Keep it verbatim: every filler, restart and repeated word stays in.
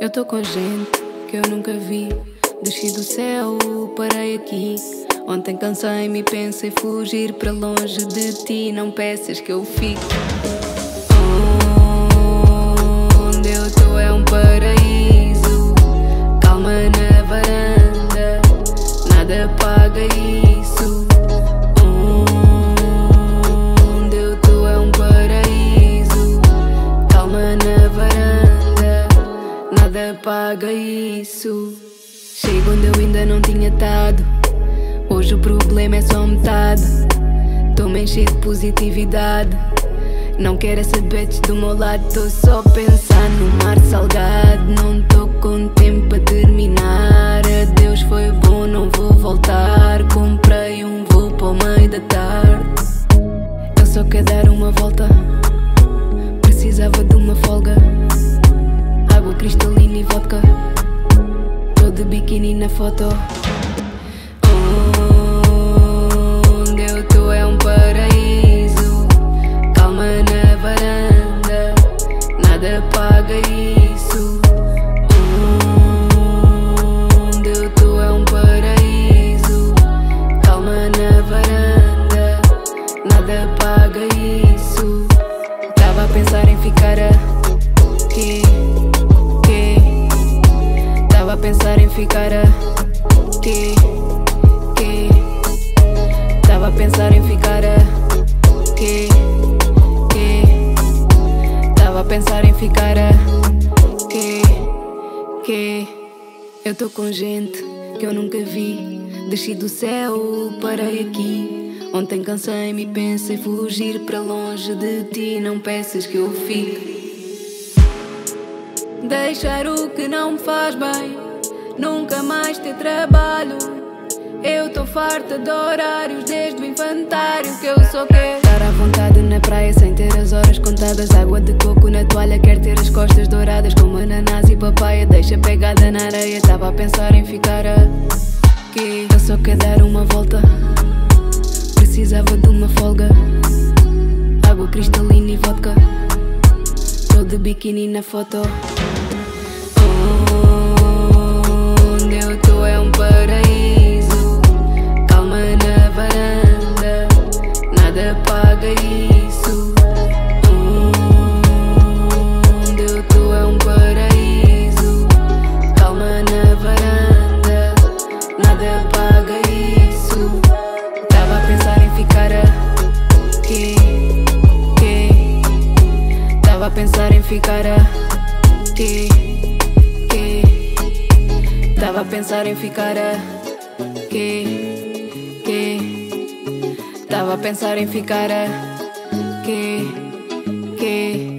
Eu tô com gente que eu nunca vi. Desci do céu, parei aqui. Ontem cansei-me e pensei fugir para longe de ti. Não peças que eu fique. Onde eu tô é um paraíso. Calma na varanda, nada paga isso. Onde eu tô é um paraíso. Calma na varanda, nada paga isso. Chego onde eu ainda não tinha estado. Hoje o problema é só metade. Tô-me a encher de positividade. Não quero saber do meu lado. Tô só a pensar no mar salgado. Não tô com tempo para terminar. Adeus, foi bom, não vou voltar. Comprei um voo para o meio da tarde. Eu só quero dar uma volta. Precisava de uma folga. Água cristalina e vodka. Tô de biquíni na foto. Onde eu tô é um paraíso. Calma na varanda, nada paga isso. Onde eu tô é um paraíso. Calma na varanda, nada paga isso. Tava a pensar em ficar aqui, que tava a pensar em ficar aqui, que tava a pensar em ficar aqui, que tava a pensar em ficar aqui, que eu tô com gente que eu nunca vi. Desci do céu, parei aqui. Ontem cansei-me e pensei fugir para longe de ti. Não peças que eu fique. Deixar o que não me faz bem, nunca mais ter trabalho. Eu tô farta de horários desde o infantário. Que eu só quero estar à vontade na praia sem ter as horas contadas. Água de coco na toalha, quero ter as costas douradas como ananás e papaya. Deixa pegada na areia, tava a pensar em ficar aqui. Eu só quero dar uma volta. Precisava de uma folga. Água cristalina e vodka. Tô de biquíni na foto. Onde eu tô é um paraíso. Calma na varanda, nada paga isso. Onde eu tô é um paraíso. Calma na varanda, nada paga isso. Tava a pensar em ficar aqui, que tava a pensar em ficar aqui, que tava a pensar em ficar aqui, que tava a pensar em ficar aqui, que